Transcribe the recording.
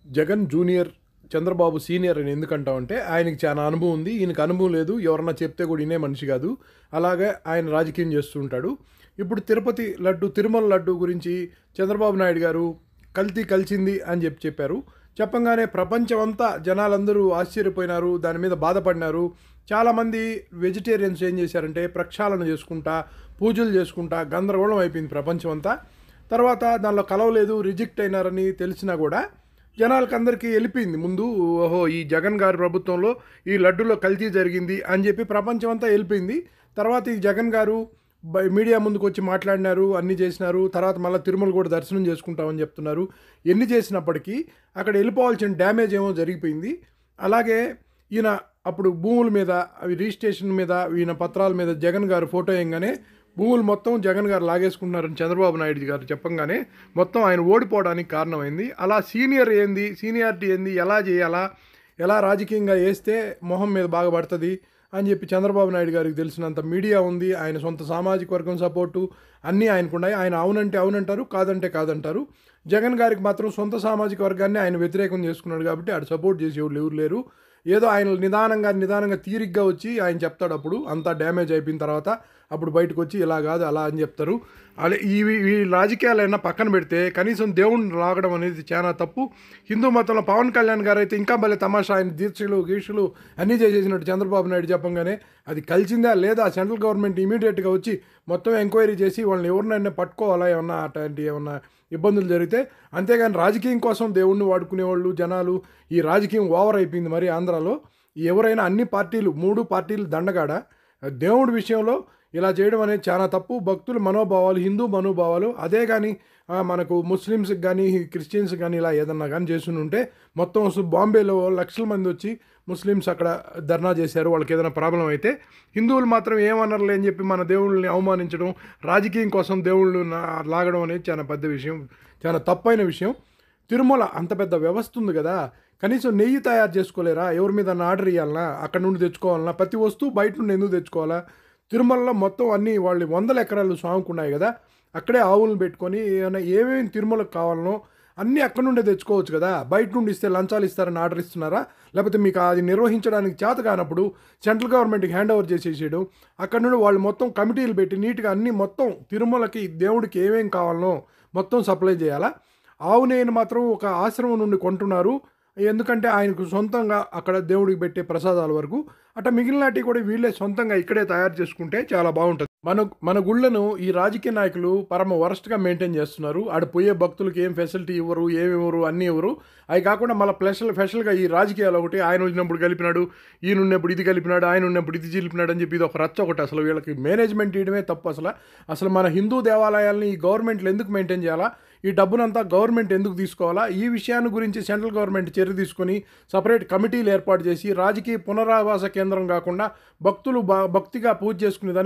Jagan junior, Chandrababu senior అని ఎందుకంటామంటే ఆయనకి చాలా అనుభవం ఉంది. ఈయనకి అనుభవం లేదు. ఎవరన్నా చెప్తే కూడా వినే మనిషి కాదు. అలాగే ఆయన రాజకీయం చేస్తూ ఉంటాడు. ఇప్పుడు తిరుపతి లడ్డు, తిరుమల లడ్డు గురించి చంద్రబాబు నాయుడు గారు కల్తీ కలిసింది అని చెప్పారు. చెప్పంగానే ప్రపంచమంతా జనాలందరూ ఆశ్చర్యపోయినారు. దాని మీద బాధపడినారు. చాలామంది వెజిటేరియన్స్ ఏం చేశారంటే ప్రక్షాళన చేసుకుంటా, పూజలు చేసుకుంటా గందరగోళం అయిపోయింది ప్రపంచం అంతా. తర్వాత దానిలో కలవలేదు, రిజెక్ట్ అయినారని తెలిసినా కూడా జనాలకు అందరికీ వెళ్ళిపోయింది ముందు. ఓహో, ఈ జగన్ గారి ప్రభుత్వంలో ఈ లడ్డులో కల్తీ జరిగింది అని చెప్పి ప్రపంచం అంతా వెళ్ళిపోయింది. తర్వాత ఈ జగన్ గారు మీడియా ముందుకు వచ్చి మాట్లాడినారు, అన్నీ చేసినారు. తర్వాత మళ్ళీ తిరుమల కూడా దర్శనం చేసుకుంటామని చెప్తున్నారు. ఎన్ని చేసినప్పటికీ అక్కడ వెళ్ళిపోవాల్సిన డ్యామేజ్ ఏమో జరిగిపోయింది. అలాగే ఈయన అప్పుడు భూముల మీద, అవి రిజిస్ట్రేషన్ మీద, ఈయన పత్రాల మీద జగన్ గారు ఫోటో వేయగానే భూములు మొత్తం జగన్ గారు లాగేసుకుంటున్నారని చంద్రబాబు నాయుడు గారు చెప్పంగానే మొత్తం ఆయన ఓడిపోవడానికి కారణమైంది. అలా సీనియారిటీ ఏంది, ఎలా చేయాలా, ఎలా రాజకీయంగా వేస్తే మొహం మీద బాగా పడుతుంది అని చెప్పి చంద్రబాబు నాయుడు గారికి తెలిసినంత మీడియా ఉంది. ఆయన సొంత సామాజిక వర్గం సపోర్టు అన్నీ ఆయనకున్నాయి. ఆయన అవునంటే అవునంటారు, కాదంటే కాదంటారు. జగన్ గారికి మాత్రం సొంత సామాజిక వర్గాన్ని ఆయన వ్యతిరేకం చేసుకున్నాడు కాబట్టి ఆడు సపోర్ట్ చేసేవాళ్ళు ఎవరు లేరు. ఏదో ఆయన నిదానంగా తీరిగ్గా వచ్చి ఆయన చెప్తాడు. అప్పుడు అంతా డ్యామేజ్ అయిపోయిన తర్వాత అప్పుడు బయటకు వచ్చి ఇలా కాదు అలా అని చెప్తారు. అలా ఈ రాజకీయాలైనా పక్కన పెడితే కనీసం దేవుణ్ణి లాగడం అనేది చాలా తప్పు. హిందూ మతంలో పవన్ కళ్యాణ్ గారు అయితే ఇంకా భలే తమాషా, ఆయన గీక్షలు అన్నీ చేసేసినట్టు చంద్రబాబు నాయుడు చెప్పంగానే అది కలిసిందా లేదా సెంట్రల్ గవర్నమెంట్ ఇమీడియట్గా వచ్చి మొత్తం ఎంక్వైరీ చేసి వాళ్ళని ఎవరినైనా పట్టుకోవాలా, ఏమన్నా అట్లాంటి ఏమన్నా ఇబ్బందులు జరిగితే. అంతేగాని రాజకీయం కోసం దేవుణ్ణి వాడుకునేవాళ్ళు జనాలు. ఈ రాజకీయం ఓవర్ అయిపోయింది మరి ఆంధ్రాలో. ఎవరైనా అన్ని పార్టీలు, 3 పార్టీలు దండగాడ. దేవుడి విషయంలో ఇలా చేయడం అనేది చాలా తప్పు. భక్తుల మనోభావాలు, హిందూ మనోభావాలు అదే కానీ మనకు ముస్లిమ్స్కి కానీ క్రిస్టియన్స్కి కానీ ఇలా ఏదన్నా కానీ చేస్తుంటే మొత్తం బాంబేలో లక్షల మంది వచ్చి ముస్లిమ్స్ అక్కడ ధర్నా చేశారు. వాళ్ళకి ఏదైనా ప్రాబ్లం అయితే హిందువులు మాత్రం ఏమన్నారులే అని చెప్పి మన దేవుళ్ళని అవమానించడం, రాజకీయం కోసం దేవుళ్ళు లాగడం అనేది చాలా పెద్ద విషయం, చాలా తప్పైన విషయం. తిరుమల అంత పెద్ద వ్యవస్థ ఉంది కదా, కనీసం నెయ్యి తయారు చేసుకోలేరా? ఎవరి మీద ఆర్డర్ ఇవ్వాలన్నా, అక్కడ నుండి తెచ్చుకోవాలన్నా, ప్రతి వస్తువు బయట నుండి ఎందుకు తెచ్చుకోవాలా? తిరుమలలో మొత్తం అన్నీ వాళ్ళు 100 ఎకరాలు స్వాముకున్నాయి కదా, అక్కడే ఆవులను పెట్టుకొని ఏమేమి తిరుమలకు కావాలనో అన్నీ అక్కడ నుండే తెచ్చుకోవచ్చు కదా. బయట నుండి ఇస్తే లంచాలు ఇస్తారని ఆర్డర్ ఇస్తున్నారా? లేకపోతే మీకు అది నిర్వహించడానికి చేత కానప్పుడు సెంట్రల్ గవర్నమెంట్కి హ్యాండ్ ఓవర్ చేసేసేయడం. అక్కడ నుండి వాళ్ళు మొత్తం కమిటీలు పెట్టి నీట్గా అన్నీ మొత్తం తిరుమలకి దేవుడికి ఏమేం కావాలనో మొత్తం సప్లై చేయాలా? ఆవు నెయ్యిని మాత్రం ఒక ఆశ్రమం నుండి కొంటున్నారు. ఎందుకంటే ఆయనకు సొంతంగా అక్కడ దేవుడికి పెట్టే ప్రసాదాల వరకు అట్లా మిగిలినటి కూడా వీళ్ళే సొంతంగా ఇక్కడే తయారు చేసుకుంటే చాలా బాగుంటుంది. మన గుళ్ళను ఈ రాజకీయ నాయకులు పరమ వరస్ట్గా మెయింటైన్ చేస్తున్నారు. ఆడ పోయే భక్తులకి ఏం ఫెసిలిటీ ఇవ్వరు, ఏమి ఇవ్వరు, అన్నీ ఇవ్వరు. అవి కాకుండా మళ్ళీ స్పెషల్గా ఈ రాజకీయాలు ఒకటి, ఆయన ఉన్నప్పుడు కలిపినాడు, ఈయన ఉన్నప్పుడు ఇది కలిపినాడు, ఆయన ఉన్నప్పుడు ఇది కలిపినాడు అని చెప్పి ఇది ఒక రచ్చ ఒకటి. అసలు వీళ్ళకి మేనేజ్మెంట్ ఇవ్వడమే తప్పు. అసలు మన హిందూ దేవాలయాల్ని ఈ గవర్నమెంట్లు ఎందుకు మెయింటైన్ చేయాలా? ఈ డబ్బునంతా గవర్నమెంట్ ఎందుకు తీసుకోవాలా? ఈ విషయాన్ని గురించి సెంట్రల్ గవర్నమెంట్ చర్య తీసుకొని సపరేట్ కమిటీలు ఏర్పాటు చేసి రాజకీయ పునరావాస కేంద్రం కాకుండా భక్తులు భక్తిగా పూజ చేసుకునేదాన్ని